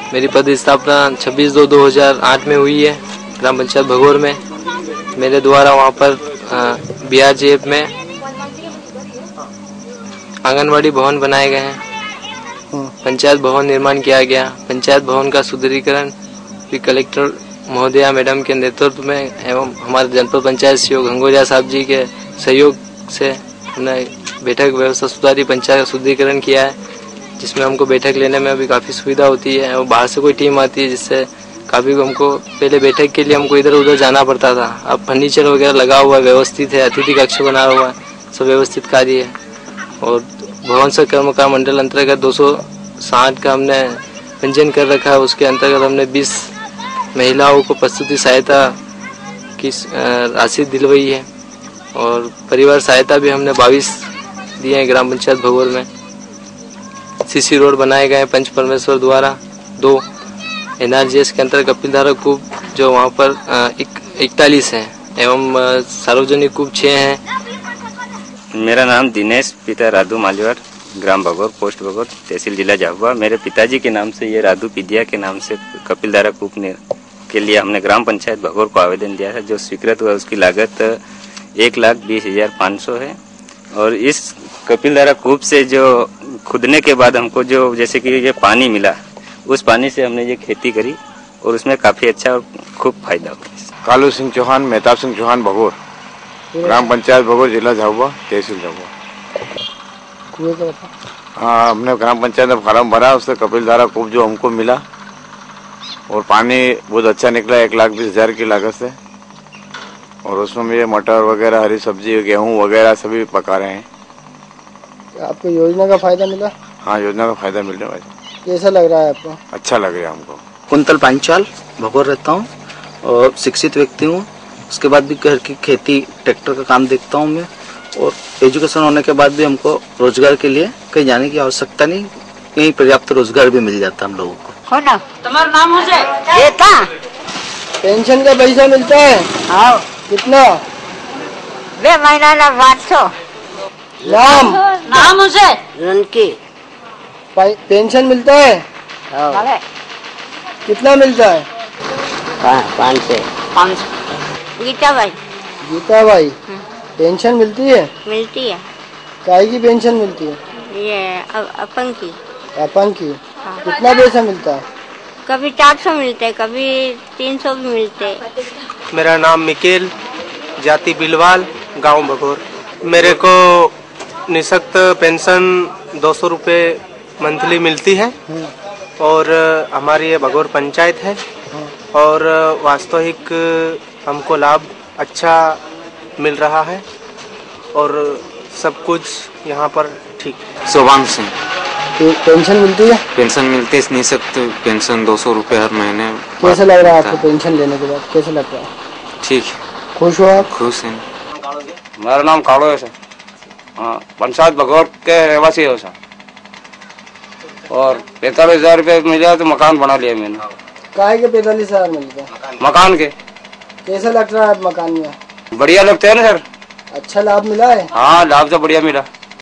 मेरी पद स्थापना 26/2/2008 में हुई है ग्राम पंचायत भगोर में। मेरे द्वारा वहाँ पर BRGF में आंगनवाड़ी भवन बनाए गए हैं, पंचायत भवन निर्माण किया गया। पंचायत भवन का सुदृढ़ीकरण भी कलेक्टर महोदया मैडम के नेतृत्व में एवं हमारे जनपद पंचायत CEO घंगोरिया साहब जी के सहयोग से हमने बैठक व्यवस्था सुधारी, पंचायत का सुदृढ़ीकरण किया है, जिसमें हमको बैठक लेने में भी काफ़ी सुविधा होती है। और बाहर से कोई टीम आती है जिससे काफ़ी हमको पहले बैठक के लिए हमको इधर उधर जाना पड़ता था। अब फर्नीचर वगैरह लगा हुआ है, व्यवस्थित है, अतिथि कक्ष बना हुआ है, सब व्यवस्थित कार्य है। और भवन से कर्मकार मंडल अंतर्गत 260 का हमने पंजीयन कर रखा है। उसके अंतर्गत हमने 20 महिलाओं को प्रसूति सहायता की राशि दिलवाई है और परिवार सहायता भी हमने 22 दिए हैं ग्राम पंचायत भगोर में। CC रोड बनाए गए हैं पंच परमेश्वर द्वारा। 2 NRGS के अंतर्गत कपिलधारा कूप जो वहाँ पर 41 है एवं सार्वजनिक कूप 6 हैं। मेरा नाम दिनेश, पिता राधू मालीवार, ग्राम भगोर, पोस्ट भगोर, तहसील जिला झाबुआ। मेरे पिताजी के नाम से ये राधू पिदिया के नाम से कपिलधारा कूप के लिए हमने ग्राम पंचायत भगोर को आवेदन दिया है, जो स्वीकृत हुआ। उसकी लागत 1,20,500 है। और इस कपिलधारा कूप से जो खुदने के बाद हमको जो जैसे कि ये पानी मिला, उस पानी से हमने ये खेती करी और उसमें काफी अच्छा और खूब फायदा हुआ। कालू सिंह चौहान, मेहताब सिंह चौहान, भगोर, ग्राम पंचायत भगोर, जिला झाबुआ, तहसील झाबुआ। हाँ, हमने ग्राम पंचायत में फार्म भरा, उससे कपिलधारा कूप जो हमको मिला और पानी बहुत अच्छा निकला 1,20,000 की लागत से। और उसमें ये मटर वगैरह, हरी सब्जी, गेहूं वगैरह सभी पका रहे हैं। आपको योजना का फायदा मिला? हाँ, योजना का फायदा मिल रहा है। कैसा लग रहा है आपको? अच्छा लग रहा है हमको। कुंतल पांचाल, भगोर रहता हूँ और शिक्षित व्यक्ति हूँ। उसके बाद भी घर की खेती, ट्रैक्टर का काम देखता हूँ मैं। और एजुकेशन होने के बाद भी हमको रोजगार के लिए कहीं जाने की आवश्यकता नहीं, कहीं पर्याप्त रोजगार भी मिल जाता है हम लोगों को। हो ना, तुम्हारा नाम हो जाए। ये था पेंशन का पैसा मिलता है? हाँ। कितना? वे महीना ना 800। नाम उसे रनकी पेंशन मिलता है? हाँ। कितना मिलता है? 500। गीता भाई। गीता भाई, पेंशन मिलती है? मिलती है। काय की पेंशन मिलती है? ये अपन की। अपन की? हाँ। कितना पैसा मिलता है? कभी 400 मिलते हैं, कभी 300 भी मिलते हैं। मेरा नाम मिकेल, जाति बिलवाल, गांव भगोर। मेरे को निःशक्त पेंशन 200 रुपये मंथली मिलती है और हमारी ये भगोर पंचायत है और वास्तविक हमको लाभ अच्छा मिल रहा है और सब कुछ यहाँ पर ठीक है। सोबान सिंह। पेंशन मिलती है? पेंशन मिलती है, निःशक्त पेंशन 200 रुपये हर महीने। कैसा लग रहा है आपको पेंशन लेने के बाद? कैसा लग रहा है? ठीक है। खुश हो आप? खुश हैं। मेरा नाम कालो है सर। हाँ, पंचायत भगोर के रहवासी है सर। और 45,000 रुपये मिला तो मकान बना लिया मैंने। काय के 45,000 मिलते हैं? मकान के। कैसा लग रहा है मकान में? बढ़िया लगते है ना सर। अच्छा लाभ मिला है? हाँ, लाभ तो बढ़िया मिला।